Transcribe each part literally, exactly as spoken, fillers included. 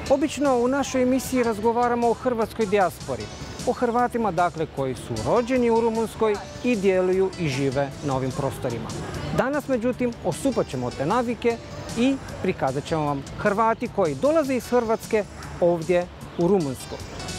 Obično u našoj emisiji razgovaramo o hrvatskoj dijaspori, o Hrvatima dakle koji su rođeni u Rumunjskoj i djeluju i žive na ovim prostorima. Danas, međutim, osupat ćemo te navike i prikazat ćemo vam Hrvati koji dolaze iz Hrvatske ovdje u Rumunjsku.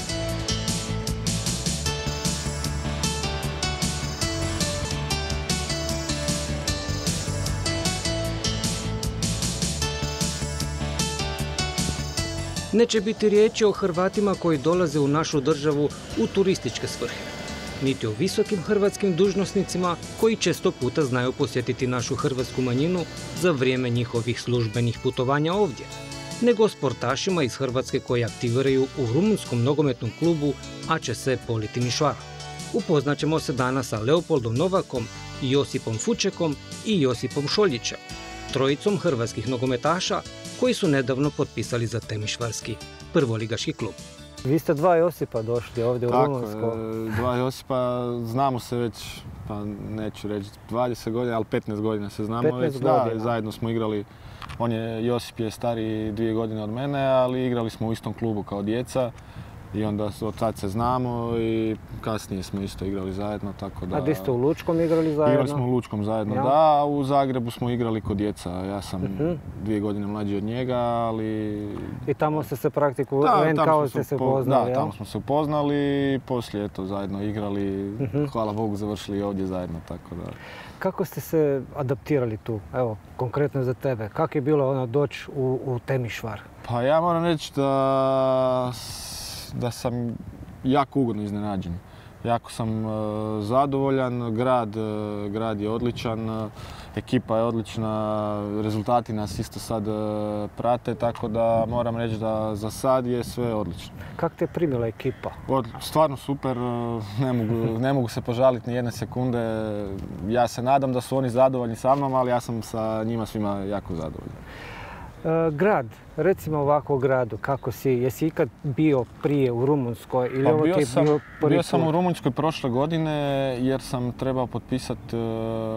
Neće biti riječi o Hrvatima koji dolaze u našu državu u turističke svrhe, niti o visokim hrvatskim dužnosnicima koji često puta znaju posjetiti našu hrvatsku manjinu za vrijeme njihovih službenih putovanja ovdje, nego o sportašima iz Hrvatske koji aktiviraju u rumunskom nogometnom klubu A Č S Poli Timișoara. Upoznat ćemo se danas sa Leopoldom Novakom, Josipom Fučekom i Josipom Šoljićem, trojicom hrvatskih nogometaša koji su nedavno potpisali za temišvarski prvoligaški klub. Vi ste dva Josipa došli ovdje u Rumunjsku. Tako, dva Josipa, znamo se već, pa neću reći dvadeset godina, ali petnaest godina se znamo već. Da, zajedno smo igrali, on je, Josip je stariji dvije godine od mene, ali igrali smo u istom klubu kao djeca. I onda od tad se znamo i kasnije smo isto igrali zajedno, tako da... A di ste u Lučkom igrali zajedno? Igrali smo u Lučkom zajedno, ja. Da, a u Zagrebu smo igrali kod djeca. Ja sam uh-huh. dvije godine mlađi od njega, ali... I tamo ste se praktikovali, kao ste se upoznali, Da, ja? tamo smo se upoznali i poslije eto zajedno igrali, uh-huh. hvala Bogu završili ovdje zajedno, tako da... Kako ste se adaptirali tu, evo, konkretno za tebe? Kako je bilo ono doći u, u Temišvar? Pa ja moram reći da... da sam jako ugodno iznenađen. Jako sam uh, zadovoljan, grad, uh, grad je odličan, uh, ekipa je odlična, rezultati nas isto sad uh, prate, tako da moram reći da za sad je sve odlično. Kako te je primila ekipa? Od, stvarno super, uh, ne, mogu, ne mogu se požaliti ni jedne sekunde. Ja se nadam da su oni zadovoljni sa mnom, ali ja sam sa njima svima jako zadovoljan. Uh, grad, recimo ovako gradu, kako si, jesi ikad bio prije u Rumunjskoj ili pa ovo ti je sam, bio prvi Bio sam put? u Rumunjskoj prošle godine jer sam trebao potpisati uh,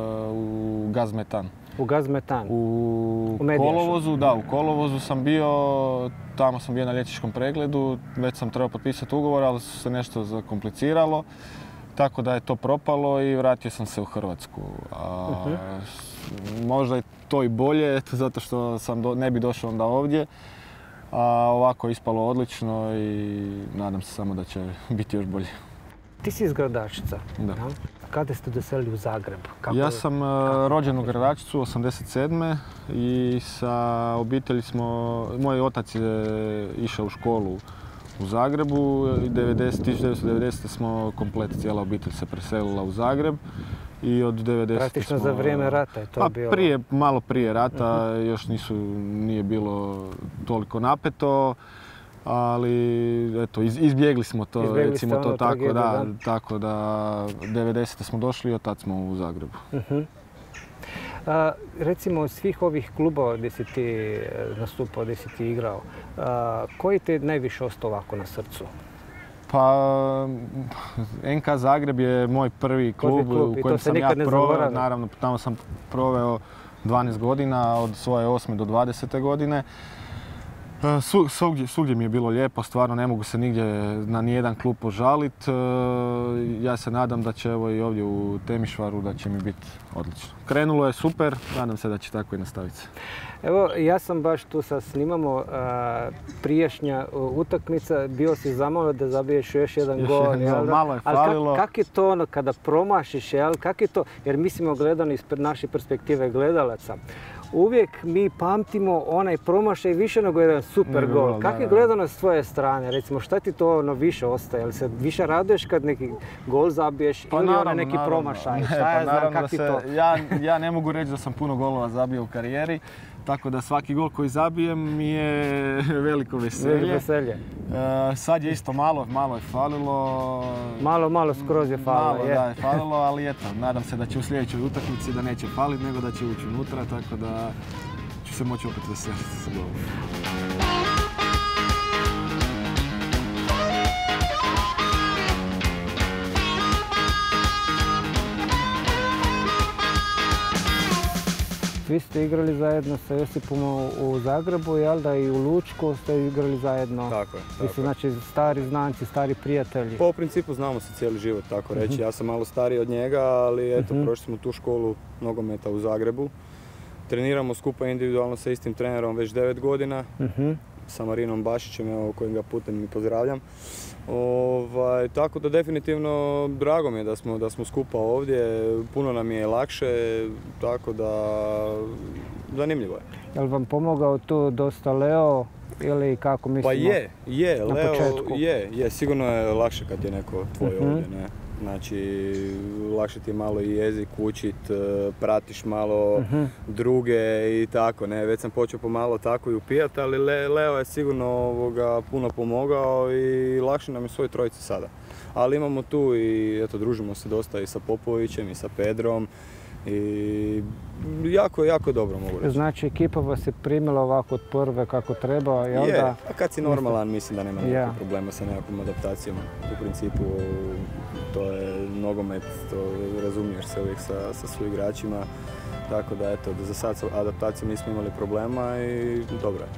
u Gazmetan. U Gazmetan? U, u kolovozu, da, u kolovozu sam bio, tamo sam bio na liječničkom pregledu, već sam trebao potpisati ugovor, ali se nešto zakompliciralo. Tako da je to propalo i vratio sam se u Hrvatsku. A, uh-huh. Možda je to i bolje, zato što sam do, ne bi došao onda ovdje. A ovako je ispalo odlično i nadam se samo da će biti još bolje. Ti si iz Gradačca. Da. Ja? A kada ste doselili u Zagreb? Kako ja je, sam kako rođen u Gradačcu osamdeset sedme i sa obitelji smo, moj otac je išao u školu u Zagrebu. tisuća devetsto devedesete. smo komplet, cijela obitelj se preselila u Zagreb i od devedesete Praktično smo... za vrijeme rata je to pa bilo? Prije, malo prije rata, uh-huh. još nisu, nije bilo toliko napeto, ali eto, iz, izbjegli smo to, izbjegli recimo to ono tako, tragediju, da, da, tako da devedesete smo došli i od tad smo u Zagrebu. Uh-huh. A, recimo od svih ovih klubova gdje si ti nastupao, gdje si ti igrao, a, koji ti je najviše ostao ovako na srcu? Pa, N K Zagreb je moj prvi klub, klub u kojem sam ja proveo, naravno tamo sam proveo dvanaest godina, od svoje osme do dvadesete godine. Svugdje, svugdje mi je bilo lijepo, stvarno ne mogu se nigdje na nijedan klub požaliti. Ja se nadam da će evo i ovdje u Temišvaru da će mi biti odlično. Krenulo je super, nadam se da će tako i nastaviti. Evo, ja sam baš tu sad snimamo a, prijašnja utakmica, bio si zamalo da zabiješ još jedan još gol. Jel, malo je falilo. Ali kak je to ono kada promašiš, jel? Kak je to, jer mi smo gledali iz naše perspektive gledalaca. Uvijek mi pamtimo onaj promašaj više nego jedan super gol. Kako je gledano s tvoje strane? Recimo, šta ti to ono više ostaje? Jel se više raduješ kad neki gol zabiješ pa ili naravno, onaj neki naravno. promašaj? Ne, šta pa ja znam, kak ti se, to? Ja, ja ne mogu reći da sam puno golova zabio u karijeri, tako da svaki gol koji zabijem mi je veliko veselje. Veliko veselje. E, sad je isto malo, malo je falilo. Malo, malo skroz je falilo. Malo, je. da je falilo, ali eto, nadam se da će u sljedećoj utakmici da neće faliti, nego da će ući unutra, tako da ću se moći opet veseliti sa golom. Vi ste igrali zajedno sa Josipom u Zagrebu, jel da, i u Lučku ste igrali zajedno? Tako je. Vi ste znači stari znanci, stari prijatelji. Pa u principu znamo se cijeli život, tako reći. Ja sam malo stariji od njega, ali eto, prošli smo tu školu nogometa u Zagrebu. Treniramo skupa individualno sa istim trenerom već devet godina. Sa Marinom Bašićem, evo, kojim ga putem i pozdravljam. Ovaj, tako da definitivno drago mi je da smo, da smo skupa ovdje, puno nam je lakše, tako da zanimljivo je. Je li vam pomogao tu dosta Leo ili kako mislimo? Pa je, je, na Leo početku? je, je, sigurno je lakše kad je neko tvoj uh-huh. ovdje, ne. Znači, lakše ti je malo i jezik učit, pratiš malo uh-huh. druge i tako, ne, već sam počeo pomalo tako i upijat, ali Le, Leo je sigurno ovoga, puno pomogao i lakše nam je svoj trojici sada. Ali imamo tu i, eto, družimo se dosta i sa Popovićem i sa Pedrom i jako, jako dobro mogu reći. Znači, ekipa vas je primila ovako od prve kako treba, jel je, da? a kad si normalan, mislim da nema nekakvih ja. problema sa nekakvim adaptacijama. U principu, to je nogomet, to razumiješ se uvijek sa, sa svojim igračima. Tako da, eto, za sad sa adaptacijom nismo imali problema i dobro je.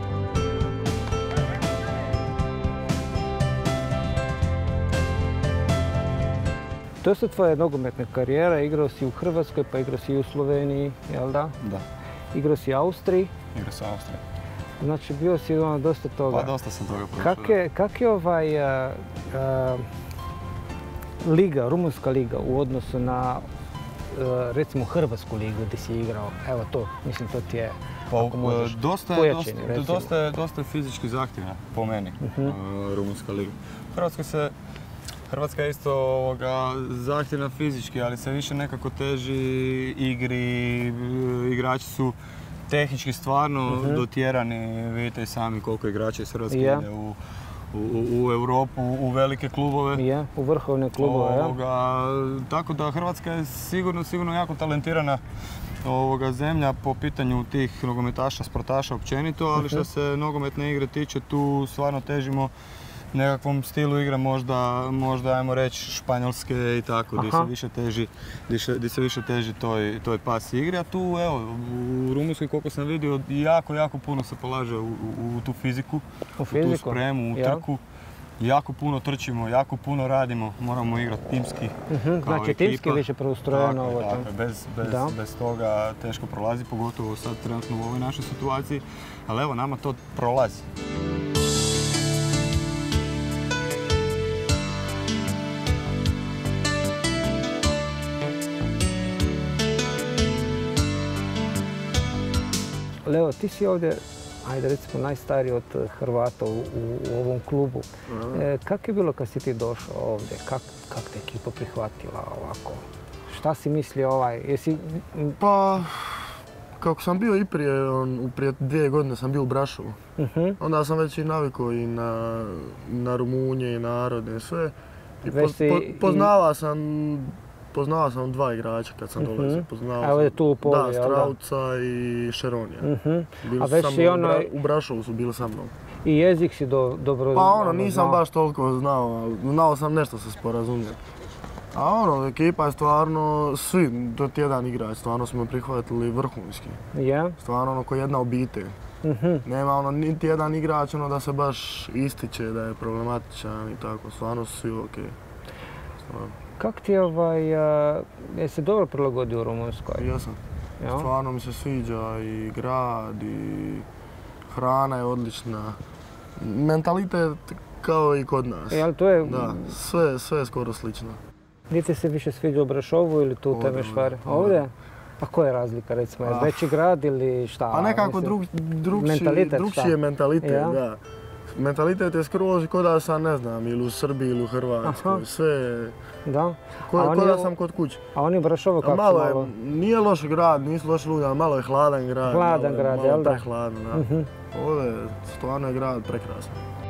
To je tvoja nogometna karijera, igrao si u Hrvatskoj, pa igrao si i u Sloveniji, jel da? Da. Igrao si u Austriji? Igrao sam u Austriji. Znači, bio si ono dosta toga. Pa dosta sam toga prošao. Kak je, kak je ovaj a, a, liga, rumunska liga u odnosu na a, recimo Hrvatsku ligu gdje si igrao? Evo to, mislim to ti je, pa, ako možeš, dosta, pojačeni, dosta, dosta, je, dosta je fizički zahtjevna, po meni, uh-huh. uh, rumunska liga. U Hrvatskoj se Hrvatska je isto ovoga, zahtjevna fizički, ali se više nekako teži igri, igrači su tehnički stvarno uh-huh. dotjerani, vidite i sami koliko igrača iz Hrvatske yeah. ide u, u, u Europu, u velike klubove. Yeah, u vrhovne klubove, ovoga, ja. Tako da Hrvatska je sigurno, sigurno jako talentirana ovoga, zemlja po pitanju tih nogometaša, sportaša općenito, ali uh-huh. što se nogometne igre tiče, tu stvarno težimo nekakvom stilu igre, možda, možda ajmo reći španjolske i tako, gdje se više teži, gdje se više teži toj, toj pas igre, a tu evo, u Rumunjskoj koliko sam vidio, jako, jako puno se polaže u, u, u tu fiziku, u, u tu spremu, u ja. trku. Jako puno trčimo, jako puno radimo, moramo igrati timski. Uh-huh, kao znači ekipa. Timski više preustrojeno ovo tako, tako, bez, bez, bez toga teško prolazi, pogotovo sad trenutno u ovoj našoj situaciji, ali evo nama to prolazi. Leo, ti si ovdje, ajde recimo, najstariji od Hrvata u, u, u ovom klubu. E, kako je bilo kad si ti došao ovdje? Kak, kak te ekipa prihvatila ovako? Šta si mislio ovaj? Jesi... Pa, kako sam bio i prije, on, prije dvije godine sam bio u Brašovu. Uh-huh. Onda sam već i navikao i na, na Rumunje i narode i sve. I po, si, po, poznavao i... sam Poznao sam dva igrača kad sam uh-huh. dolazio. Poznao Evo je tu u poli, da, Strauca i Šeronija. Uh-huh. Bili su samo ono... u Brašovu su bili sa mnom. I jezik si do, dobro Pa ono, nisam znao. baš toliko znao, znao sam nešto se sporazumjeti. A ono, ekipa je stvarno, svi, to je jedan igrač, stvarno smo prihvatili vrhunski. Yeah. Stvarno ono ko jedna obitelj. Uh-huh. Nema ono, niti jedan igrač ono da se baš ističe da je problematičan i tako, stvarno su svi okej. Stvarno. Kako ti je ovaj, uh, je se dobro prilagodio u Rumunjskoj? Jesam. Ja? Stvarno mi se sviđa i grad i hrana je odlična. Mentalitet kao i kod nas. E, ali to je... Da, sve, sve je skoro slično. Gdje ti se više sviđa u Brašovu ili tu u Temešvari? Ovdje? Pa koja je razlika recimo? Je veći grad ili šta? Pa nekako drug, drugši, mentalitet, drugši je mentalitet, ja? Da. Mentalitet je skroz kod da sam, ne znam, ili u Srbiji ili u Hrvatskoj, aha. Sve... Da? Ko da sam kod kuće. A oni Brašovo kako malo su malo? Je, nije loš grad, nisu loši ljudi, ali malo je hladan grad. Hladan malo, grad, malo jel da? Prehladno, da. Uh-huh. Ovdje stvarno je grad prekrasan.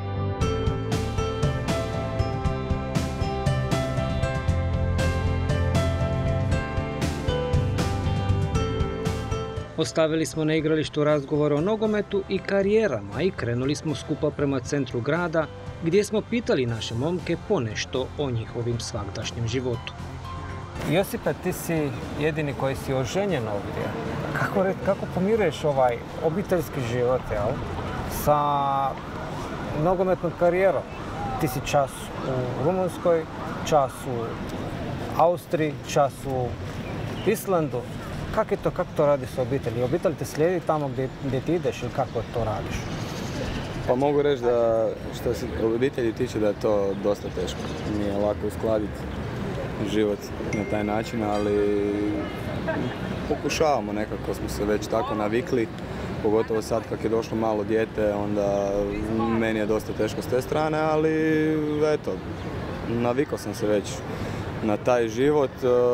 Ostavili smo na igralištu razgovor o nogometu i karijerama i krenuli smo skupa prema centru grada gdje smo pitali naše momke ponešto o njihovim svagdašnjem životu. Josipa, ti si jedini koji si oženjen ovdje. Kako, re- kako pomiruješ ovaj obiteljski život, jel? Sa nogometnom karijerom? Ti si čas u Rumunjskoj, čas u Austriji, čas u Islandu. Kako je to, kako to radiš sa obitelji? Obitelj te slijedi tamo gdje, gdje ti ideš ili kako to radiš? Pa mogu reći da što se obitelji tiče da je to dosta teško. Nije lako uskladiti život na taj način, ali pokušavamo nekako, smo se već tako navikli. Pogotovo sad kad je došlo malo dijete, onda meni je dosta teško s te strane, ali eto, navikao sam se već na taj život.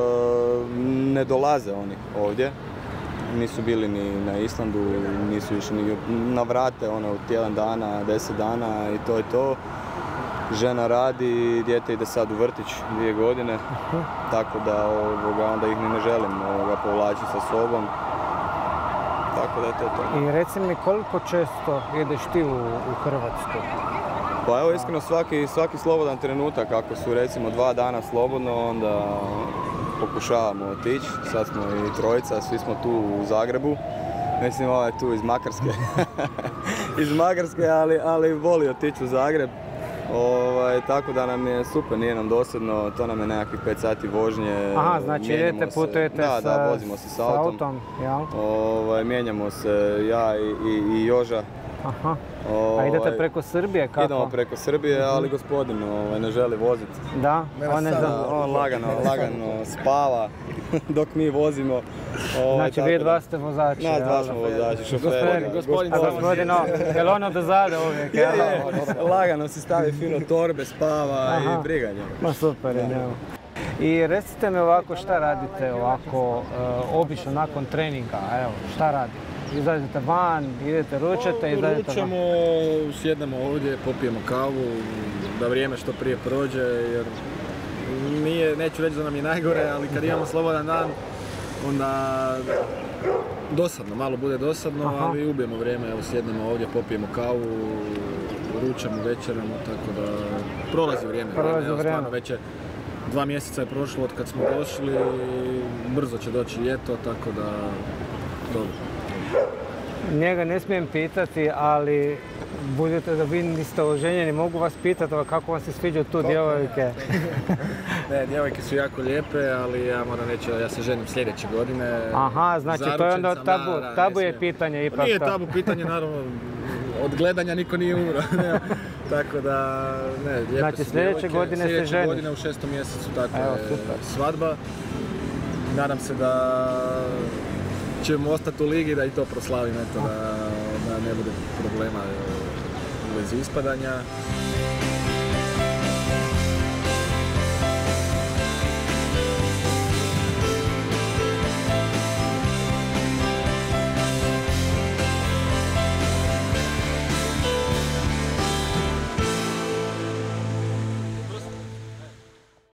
Ne dolaze oni ovdje, nisu bili ni na Islandu, nisu išli ni na vrate, ono, tjedan dana, deset dana i to je to. Žena radi, dijete ide sad u vrtić dvije godine, tako da ovoga, onda ih ni ne želim ovoga, povlačiti sa sobom. Tako da je to to. I reci mi koliko često ideš ti u, u Hrvatsku? Pa evo iskreno svaki, svaki slobodan trenutak, ako su recimo dva dana slobodno, onda pokušavamo otići. Sad smo i trojica, svi smo tu u Zagrebu. Mislim, ovaj tu iz Makarske. iz Makarske, ali, ali voli otići u Zagreb. Ovaj, tako da nam je super, nije nam dosadno, to nam je nekakvih pet sati vožnje. Aha, znači idete, putujete da, sa, da, vozimo se s autom. autom ja. Ovaj, mijenjamo se ja i, i, i Joža. Aha. Ovaj, A idete preko Srbije, kako? Idemo preko Srbije, ali gospodin ovaj, ne želi voziti. Da, on ne Da, zna. on lagano, lagano spava dok mi vozimo. Ovaj, Znači vi dva ste vozači. Nas dva jel? smo vozači, šoferi. Gospodin, A gospodin, o, je li ono do zada uvijek? Je, jel? je, lagano si stavi fino torbe, spava. Aha. I briga njega. Ma super je, njemu. I recite mi ovako, šta radite ovako, uh, obično nakon treninga, evo, šta radite? Izađete van, idete ručate, izađete Ručamo, van. sjednemo ovdje, popijemo kavu, da vrijeme što prije prođe, jer nije, neću reći da nam je najgore, ali kad imamo slobodan dan, onda dosadno, malo bude dosadno, Aha. ali ubijemo vrijeme, evo sjednemo ovdje, popijemo kavu, ručamo, večeramo, tako da prolazi vrijeme. Prolazi evo, vrijeme. Stvarno, već je dva mjeseca je prošlo od kad smo došli, brzo će doći ljeto, tako da dobro. Njega ne smijem pitati, ali budete da vi niste oženjeni, mogu vas pitati kako vam se sviđaju tu djevojke? Ne, djevojke su jako lijepe, ali ja moram reći da ja se ženim sljedeće godine. Aha, znači to je onda Zaručen sam, tabu, da, da, tabu ne je smijem. pitanje ipak. Nije to. tabu pitanje, naravno, od gledanja niko nije umro. Tako da, ne, lijepe Znači, su sljedeće djevojke. godine se Sljedeće ženiš? godine u šestom mjesecu, tako Evo, je super. svadba. Nadam se da ćemo ostati u ligi, da i to proslavim, eto, da, da ne bude problema u vezi ispadanja.